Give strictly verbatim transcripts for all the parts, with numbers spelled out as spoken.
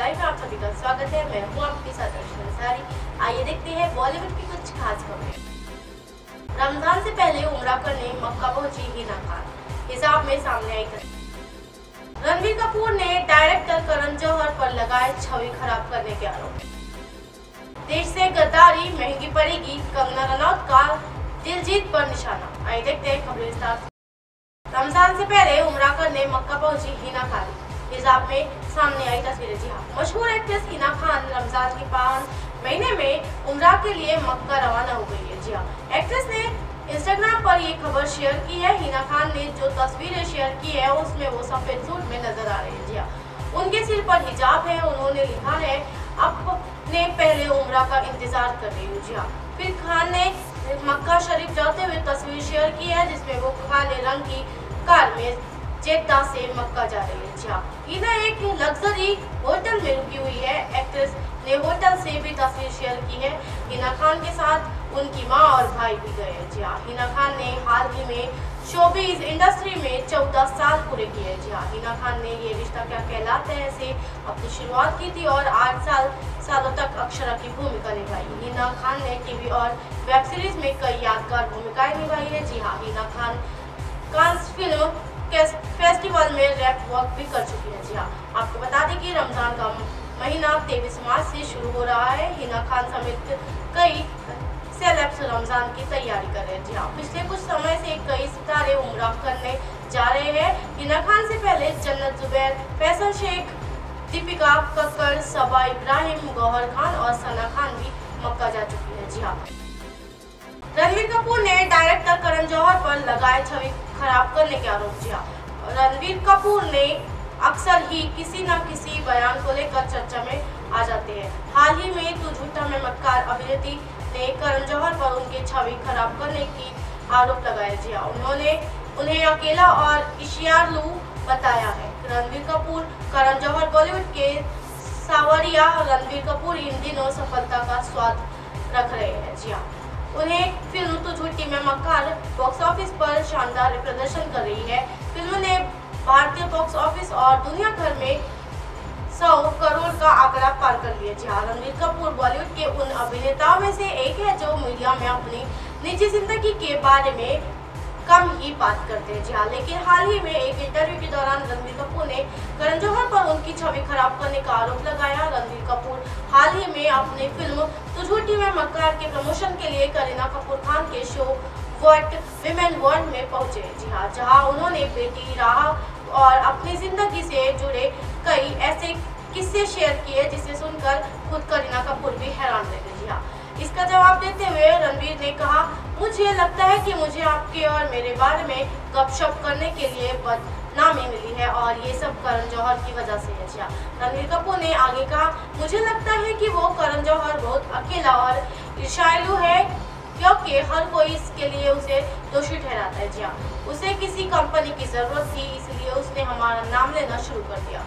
Live में आप सभी का स्वागत है। मैं हूं आपके साथ अंसारी। आइए देखते हैं बॉलीवुड की कुछ खास खबरें। रमजान से पहले उम्रा करने मक्का पहुंची हिना खान, हिसाब में सामने आई घटना। रणबीर कपूर ने डायरेक्टर करण जौहर पर लगाए छवि खराब करने के आरोप। देश से गद्दारी महंगी पड़ेगी, कंगना रनौत का दिलजीत पर निशाना। आइए देखते हैं खबरें विस्तार से। रमजान से पहले उम्रा करने मक्का पहुंची हिना खान, हिजाब में सामने आई तस्वीरें। जी हाँ, मशहूर एक्ट्रेस हिना खान रमजान के पावन महीने में उम्रा के लिए मक्का रवाना हो गई है। जी हाँ, एक्ट्रेस ने इंस्टाग्राम पर ये खबर शेयर की है। हिना खान ने जो तस्वीरें शेयर की है उसमें वो सफेद सूट में नजर आ रही है। जी हाँ, उनके सिर पर हिजाब है। उन्होंने लिखा है, अपने पहले उम्रा का इंतजार कर रही हूँ। जी हाँ, फिर खान ने मक्का शरीफ जाते हुए तस्वीर शेयर की है जिसमें वो काले रंग की कार में जेद्दा से मक्का जा रही है। जी हाँ, हिना एक लग्जरी होटल में रुकी हुई है। एक्ट्रेस ने होटल से भी तस्वीर शेयर की है। हिना खान के साथ उनकी मां और भाई भी गए हैं। जी हाँ, हिना खान ने हाल ही में शोबिज इंडस्ट्री में चौदह साल पूरे किए। जी हाँ, हिना खान ने ये रिश्ता क्या कहलाता है से अपनी शुरुआत की थी और आठ साल सालों तक अक्षरा की भूमिका निभाई। हिना खान ने टीवी और वेब सीरीज में कई यादगार भूमिकाएं निभाई है। जी हाँ, Hina Khan Cannes film festival में रैप वॉक भी कर चुकी है। जी हाँ, आपको बता दें कि रमजान का महीना तेईस मार्च से शुरू हो रहा है। हिना खान समेत कई सेलेब्स रमजान की तैयारी कर रहे हैं। जी हाँ, पिछले कुछ समय से कई सितारे उम्रा करने जा रहे हैं। हिना खान से पहले जन्नत जुबैर, फैसल शेख, दीपिका कक्कड़, सबा इब्राहिम, गौहर खान और सना खान भी मक्का जा चुकी है। जी हाँ, रणबीर कपूर ने डायरेक्टर करण जौहर पर लगाए छवि खराब करने के आरोप। जी हाँ, रणबीर कपूर ने अक्सर ही किसी न किसी बयान को लेकर चर्चा में आ जाते हैं। हाल ही में तू झूठा में मक्कार अभिनेत्री ने करण जौहर पर उनकी छवि खराब करने की आरोप लगाया। जी हाँ, उन्होंने उन्हें अकेला और इशियारलू बताया है। रणबीर कपूर, करण जौहर बॉलीवुड के सावरिया रणबीर कपूर इन दिनों सफलता का स्वाद रख रहे हैं। जी हाँ, उन्हें फिल्म तू झूठी में मक्कार बॉक्स ऑफिस पर शानदार प्रदर्शन कर रही है। फिल्म ने भारतीय बॉक्स ऑफिस और दुनिया भर में सौ करोड़ का आंकड़ा पार कर लिया। जी हाँ, रणबीर कपूर बॉलीवुड के उन अभिनेताओं में से एक है जो मीडिया में अपनी निजी जिंदगी के बारे में कम ही बात करते हैं। जी हाँ, लेकिन हाल ही में एक इंटरव्यू के दौरान रणबीर कपूर ने करण जौहर पर उनकी छवि खराब करने का आरोप लगाया। रणबीर कपूर हाल ही में अपनी फिल्म तू झूठी में मक्कार के प्रमोशन के लिए करीना कपूर खान के शो व्हाट विमेन वर्ल्ड में पहुंचे। जी हाँ, जहां उन्होंने बेटी राह और अपनी जिंदगी से जुड़े कई ऐसे किस्से शेयर किए जिसे सुनकर खुद करीना कपूर भी हैरान रह गए। जी हाँ, इसका जवाब देते हुए रणबीर ने कहा, मुझे लगता है कि मुझे आपके और मेरे बारे में गपशप करने के लिए बदनामी मिली है और ये सब करण जौहर की वजह से है। जी हाँ, रणबीर कपूर ने आगे कहा, मुझे लगता है कि वो करण जौहर बहुत अकेला और ईर्ष्यालु है क्योंकि हर कोई इसके लिए उसे दोषी ठहराता है। जी हाँ, उसे किसी कंपनी की जरूरत थी इसलिए उसने हमारा नाम लेना शुरू कर दिया।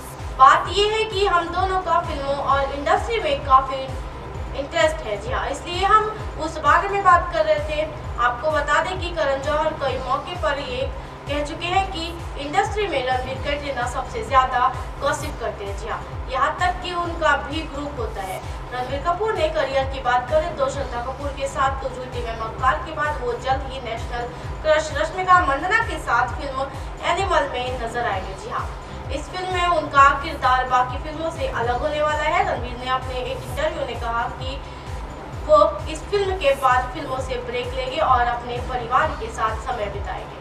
बात यह है कि हम दोनों का फिल्मों और इंडस्ट्री में काफी इंटरेस्ट है। जी हाँ, इसलिए हम उस बारे में बात कर रहे थे। आपको बता दें कि करण जौहर कई मौके पर ये कह चुके हैं कि इंडस्ट्री में रणबीर कैटरीना सबसे ज्यादा गॉसिप करते हैं। जी हाँ, यहाँ तक कि उनका भी ग्रुप होता है। रणबीर कपूर ने करियर की बात करें तो श्रद्धा कपूर के साथ तू झूठी में मक्कार के बाद वो जल्द ही नेशनल क्रश रश्मिका मंदाना के साथ फिल्म एनिमल में नजर आएंगे। जी हाँ, इस फिल्म में उनका किरदार बाकी फिल्मों से अलग होने वाला है। रणबीर ने अपने एक इंटरव्यू में कहा कि वो इस फिल्म के बाद फिल्मों से ब्रेक लेंगे और अपने परिवार के साथ समय बिताएंगे।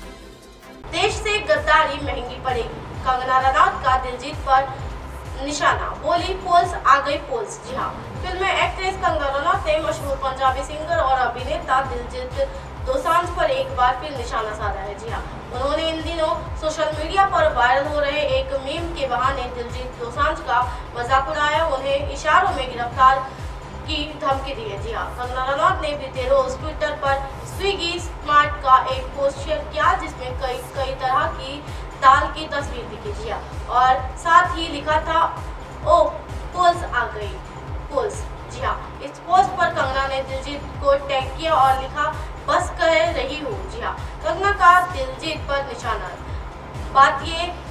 देश से गद्दारी महंगी पड़ेगी, कंगना रनौत का दिलजीत पर निशाना, बोली पोल्स आ गई पोल्स। जी हाँ, फिल्म में एक्ट्रेस कंगना रनौत ने मशहूर पंजाबी सिंगर और अभिनेता दिलजीत दोसांझ पर एक बार फिर निशाना साधा है। जी हाँ, उन्होंने इन दिनों सोशल मीडिया पर वायरल हो रहे एक मीम के बहाने दिलजीत दोसांझ का मजाक उड़ाया, उन्हें इशारों में गिरफ्तार की धमकी दी है। जी हाँ, कंगना रनौत ने बीते रोज ट्विटर पर स्विगी स्मार्ट का एक पोस्ट शेयर किया जिसमें कई कई तरह की दाल की तस्वीर दिखी। जी हाँ, और साथ ही लिखा था, ओ पोल्स आ गई पोल्स। जी हाँ, इस पोस्ट पर कंगना ने दिलजीत को टैग किया और लिखा, बस कह रही हूँ। जी हाँ, कंगना का दिलजीत पर निशाना। बात ये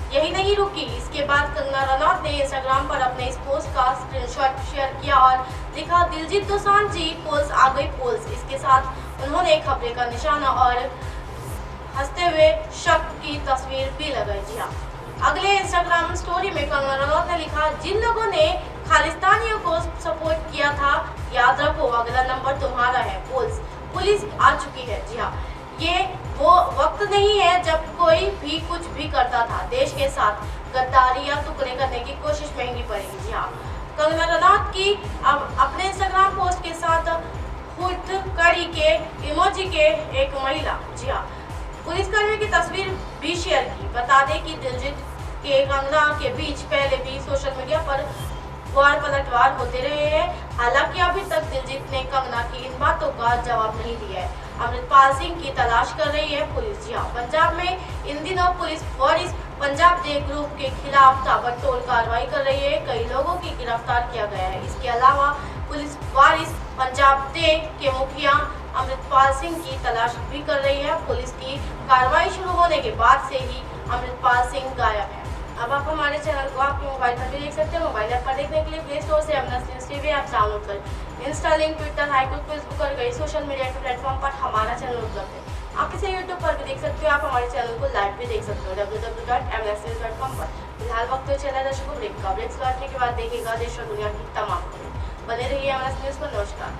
यही नहीं रुकी, इसके बाद कंगना रनौत ने इंस्टाग्राम पर अपने इस पोस्ट का स्क्रीनशॉट शेयर किया और लिखा, दिलजीत दोसांझ जी पोल्स आ गई पोल्स। इसके साथ उन्होंने खबरे का निशाना और हंसते हुए शख्स की तस्वीर भी लगाई। जी हाँ, अगले इंस्टाग्राम स्टोरी में कंगना रनौत ने लिखा, जिन लोगों ने खालिस्तानियों को सपोर्ट किया था, याद रखो अगला नंबर तुम्हारा है, पुलिस पुलिस आ चुकी है। जी हाँ, ये वो वक्त नहीं है जब कोई भी कुछ भी करता था, देश के साथ गद्दारी या टुकड़े करने की कोशिश महंगी पड़ेगी। जी हाँ, कंगना रनौत की अब अपने इंस्टाग्राम पोस्ट के साथ खुद कड़ी के इमोजी के एक महिला, जी हाँ, पुलिसकर्मी की तस्वीर भी शेयर की। बता दें कि दिलजीत के कंगना के बीच पहले भी सोशल मीडिया पर वार पलटवार होते रहे हैं। हालांकि अभी तक दिलजीत ने कंगना की इन बातों का जवाब नहीं दिया है। अमृतपाल सिंह की तलाश कर रही है पुलिस। जी हाँ, पंजाब में इन दिनों पुलिस फौरिस पंजाब डे ग्रुप के खिलाफ ताबड़तोड़ कार्रवाई कर रही है। कई लोगों की गिरफ्तार किया गया है। इसके अलावा पुलिस वारिस पंजाब डे के मुखिया अमृतपाल सिंह की तलाश भी कर रही है। पुलिस की कार्रवाई शुरू होने के बाद से ही अमृतपाल सिंह गायब है। अब आप हमारे चैनल को आपके मोबाइल पर भी देख सकते हैं। मोबाइल ऐप पर देखने के लिए प्ले स्टोर से M S news TV app download करें। इंस्टा, लिंक, ट्विटर, हाइकूट, फेसबुक और कई सोशल मीडिया के प्लेटफॉर्म पर हमारा चैनल उपलब्ध है। आप इसे यूट्यूब पर भी देख सकते हो। आप हमारे चैनल को लाइव भी देख सकते हो W W W dot M S news dot com पर। फिलहाल वक्त तो चला दर्शकों ब्रेक का। ब्रेक लौटने के बाद देखेगा देश और दुनिया की तमाम खबरें। बने रहिए एम एस न्यूज़ पर। नमस्कार।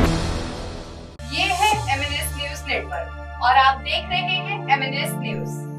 ये है M N S news network और आप देख रहे हैं एम एन एस न्यूज़।